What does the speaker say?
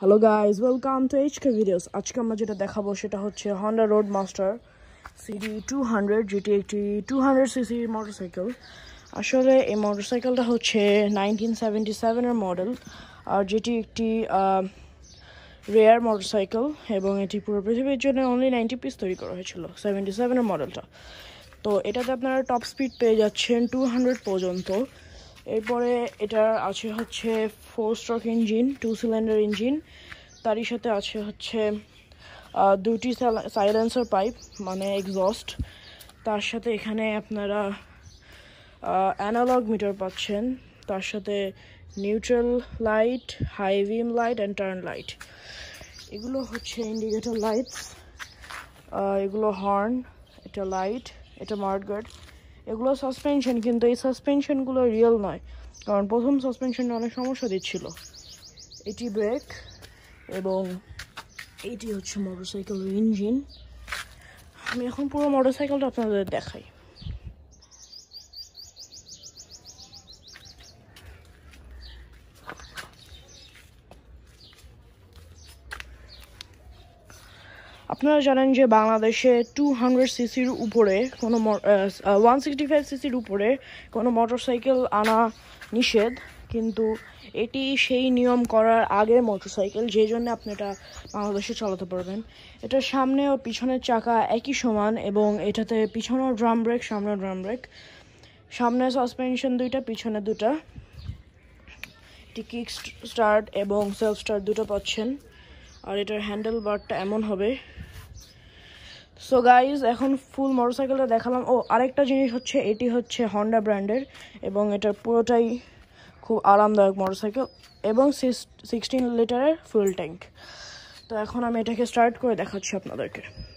Hello guys, welcome to HK videos. আজকে আমরা যেটা দেখাবো সেটা হচ্ছে Honda Roadmaster CD 200 যেটি একটি 200cc মোটরসাইকেল। আসলে এই মোটরসাইকেলটা হচ্ছে 1977 এর মডেল, আর যেটি একটি রেয়ার মোটরসাইকেল এবং এটি পুরো পৃথিবীর জন্য অনলি 90 পিস তৈরি করা হয়েছিল 77 এর মডেলটা। তো এটাতে আপনারা টপ স্পিড পেয়ে যাচ্ছেন 200 পর্যন্ত। এরপরে এটা আছে হচ্ছে 4 স্ট্রোক ইঞ্জিন, 2 সিলিন্ডার ইঞ্জিন। তারই সাথে আছে হচ্ছে দুটি সাইলেন্সার পাইপ মানে এক্সস্ট। তার সাথে এখানে আপনারা অ্যানালগ মিটার পাচ্ছেন, তার সাথে neutral light, high beam light and turn light. এগুলো হচ্ছে ইন্ডিকেটর লাইটস, এগুলো হর্ন, এটা লাইট, এটা মার্কগার্ড। এগুলো সাসপেনশন, কিন্তু এই সাসপেনশনগুলো রিয়েল নয়, কারণ প্রথম সাসপেনশনে অনেক সমস্যা দিচ্ছিল। এটি ব্রেক এবং এইটি হচ্ছে মোটরসাইকেলের ইঞ্জিন। আমি এখন পুরো মোটরসাইকেলটা আপনাদের দেখাই। আপনারা জানেন যে বাংলাদেশে 200cc-র উপরে কোনো 165cc-র উপরে কোনো মোটরসাইকেল আনা নিষেধ, কিন্তু এটি সেই নিয়ম করার আগের মোটরসাইকেল, যে জন্য আপনি এটা বাংলাদেশে চালাতে পারবেন। এটার সামনে ও পিছনের চাকা একই সমান এবং এটাতে পিছনেও ড্রাম ব্রেক, সামনেও ড্রাম ব্রেক, সামনে সাসপেনশন দুইটা, পিছনে দুটা। এটি কিক স্টার্ট এবং সেলফ স্টার্ট দুটো পাচ্ছেন, আর এটার হ্যান্ডেল বারটা এমন হবে। সো গাইজ, এখন ফুল মোটরসাইকেলটা দেখালাম। আরেকটা জিনিস হচ্ছে, এটি হচ্ছে হন্ডা ব্র্যান্ডের এবং এটা পুরোটাই খুব আরামদায়ক মোটরসাইকেল এবং 16 লিটারের ফুয়েল ট্যাঙ্ক। তো এখন আমি এটাকে স্টার্ট করে দেখাচ্ছি আপনাদেরকে।